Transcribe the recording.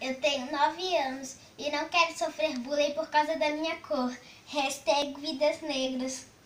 Eu tenho 9 anos e não quero sofrer bullying por causa da minha cor. Hashtag Vidas Negras.